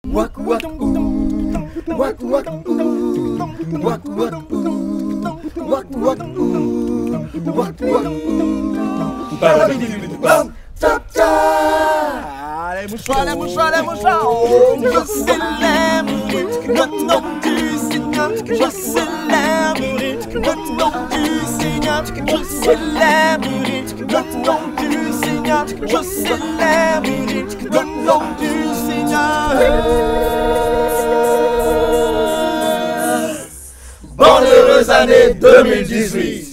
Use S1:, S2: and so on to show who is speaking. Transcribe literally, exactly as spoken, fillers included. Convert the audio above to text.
S1: Wak wak ou, wak wak ou, wak wak ou, wak wak ou, wak wak ou. Bam, tap tap.
S2: Les mouchoirs, les mouchoirs, les mouchoirs. Je célèbre le nom du Seigneur. Je célèbre le nom du Seigneur. Je célèbre le nom du Seigneur. Je célèbre le nom du Seigneur.
S1: Bonne heureuse année deux mille dix-huit.